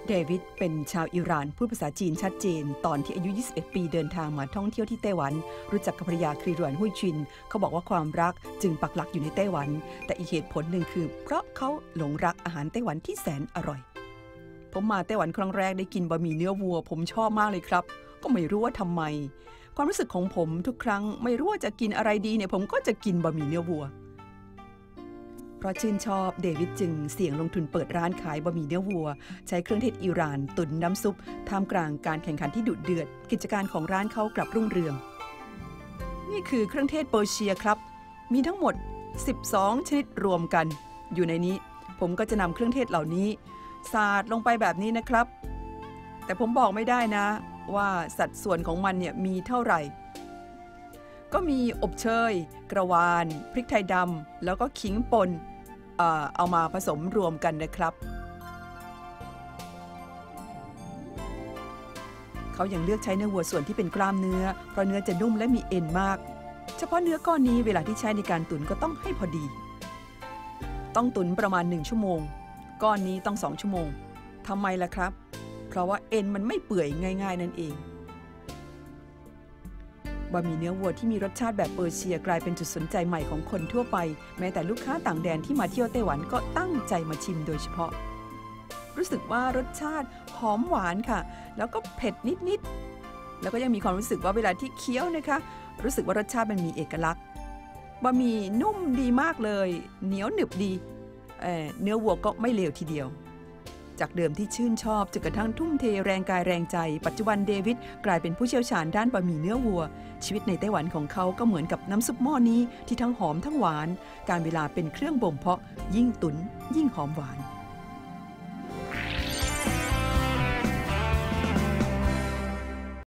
เดวิดเป็นชาวอิหร่านพูดภาษาจีนชัดเจนตอนที่อายุ21ปีเดินทางมาท่องเที่ยวที่ไต้หวันรู้จักกับภรรยาคือหลวนฮุยจินเขาบอกว่าความรักจึงปักหลักอยู่ในไต้หวันแต่อีกเหตุผลหนึ่งคือเพราะเขาหลงรักอาหารไต้หวันที่แสนอร่อยผมมาไต้หวันครั้งแรกได้กินบะหมี่เนื้อวัวผมชอบมากเลยครับก็ไม่รู้ว่าทำไมความรู้สึกของผมทุกครั้งไม่รู้ว่าจะกินอะไรดีเนี่ยผมก็จะกินบะหมี่เนื้อวัวเพราะชื่นชอบเดวิดจึงเสี่ยงลงทุนเปิดร้านขายบะหมี่เนื้อวัวใช้เครื่องเทศอิหร่านตุ๋นน้ำซุปท่ามกลางการแข่งขันที่ดุเดือดกิจการของร้านเขากลับรุ่งเรืองนี่คือเครื่องเทศเปอร์เซียครับมีทั้งหมด12ชนิดรวมกันอยู่ในนี้ผมก็จะนำเครื่องเทศเหล่านี้สาดลงไปแบบนี้นะครับแต่ผมบอกไม่ได้นะว่าสัดส่วนของมันเนี่ยมีเท่าไหร่ก็มีอบเชยกระวานพริกไทยดำแล้วก็ขิงป่นเอามาผสมรวมกันนะครับเขายังเลือกใช้เนื้อวัวส่วนที่เป็นกล้ามเนื้อเพราะเนื้อจะนุ่มและมีเอ็นมากเฉพาะเนื้อก้อนนี้เวลาที่ใช้ในการตุ๋นก็ต้องให้พอดีต้องตุ๋นประมาณ1ชั่วโมงก้อนนี้ต้อง2ชั่วโมงทำไมล่ะครับเพราะว่าเอ็นมันไม่เปื่อยง่ายๆนั่นเองบะหมี่เนื้อวัวที่มีรสชาติแบบเปอร์เซียกลายเป็นจุดสนใจใหม่ของคนทั่วไปแม้แต่ลูกค้าต่างแดนที่มาเที่ยวไต้หวันก็ตั้งใจมาชิมโดยเฉพาะรู้สึกว่ารสชาติหอมหวานค่ะแล้วก็เผ็ดนิดๆแล้วก็ยังมีความรู้สึกว่าเวลาที่เคี้ยวนะคะรู้สึกว่ารสชาติมันมีเอกลักษณ์บะหมี่นุ่มดีมากเลยเหนียวหนึบดีเนื้อวัวก็ไม่เลวทีเดียวจากเดิมที่ชื่นชอบจนกระทั่งทุ่มเทแรงกายแรงใจปัจจุบันเดวิดกลายเป็นผู้เชี่ยวชาญด้านบะหมี่เนื้อวัวชีวิตในไต้หวันของเขาก็เหมือนกับน้ำซุปหม้อนี้ที่ทั้งหอมทั้งหวานการเวลาเป็นเครื่องบ่มเพาะยิ่งตุ๋นยิ่งหอมหวาน